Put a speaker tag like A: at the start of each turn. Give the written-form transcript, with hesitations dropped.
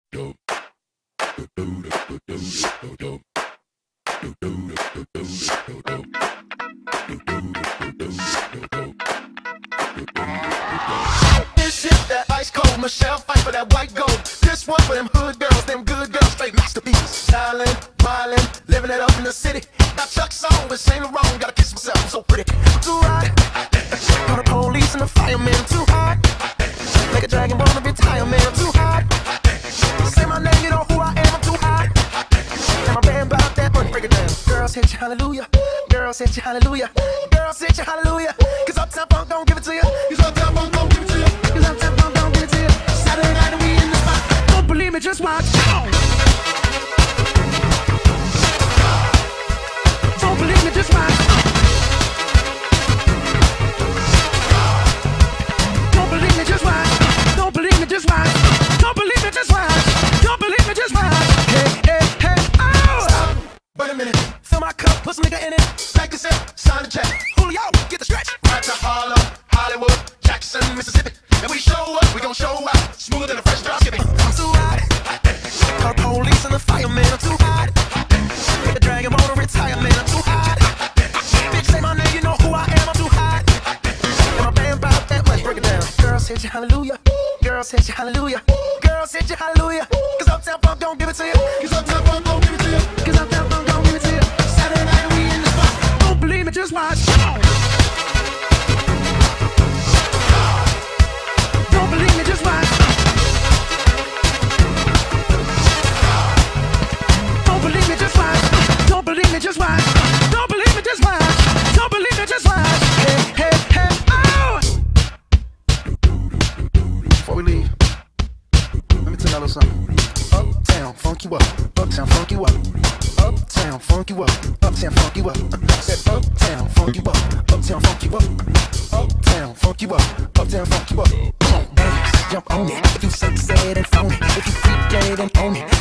A: This shit that ice cold, Michelle fight for that white gold. This one for them hood girls, them good girls, straight masterpieces. Styling, smiling, living it up in the city. Got Chuck's on with Saint Laurent, gotta kiss myself, I'm so pretty. I'm too hot. Call the police and the fireman, I'm too hot. Like a dragon ball to retire, man, I'm too hot. Say my name, you know who I am, I'm too hot. And my band about that money, break it down. Girls hit you, hallelujah. Girls hit you, hallelujah. Girls hit you, hallelujah. Cause Uptown Funk don't give it to you. Cause Uptown Funk don't give it to you. Cause Uptown Funk don't give it to you. Saturday night and we in the spot. Don't believe me, just watch. Don't believe me, just watch. Don't believe me, just watch. Don't believe me, just watch. Don't believe me, just watch. Don't believe me, just watch. Hey, hey, hey, oh! Stop. Wait a minute. Fill my cup, put some nigga in it. Back this up, sign the check. Julio, get the stretch. Right to Harlem, Hollywood, Jackson, Mississippi. And we show up, we gon' show out. Smoother than a fresh drop skipping. I'm too hot. Call the police and the fireman, I'm too hot. Take a dragon motor, retirement, I'm too hot. Bitch, say my name, you know who I am, I'm too hot. And my band about that much, break it down. Girls hit you, hallelujah. Girls hit you, hallelujah. Girls hit you, hallelujah. Cause Uptown Funk don't give it to you. Cause Uptown Funk don't give it to you. Cause Uptown Funk don't give it to you. Saturday night and we in the spot. Don't believe me, just watch. Don't believe me, just watch. Don't believe me, just watch. Don't believe me, just watch. Don't believe me, just watch. Don't believe me, just watch. Hey, hey, hey, oh! Before we leave, let me tell y'all a little something. Uptown, funk you up. Uptown, funk you up. Uptown, funk you up. Uptown, funk you up. Said uptown, funk you up. Uptown, funk you up. Uptown, funk you up. Uptown, funk you up. Come on, dance, jump on it. If you say and phone it. If you freak dead and own it.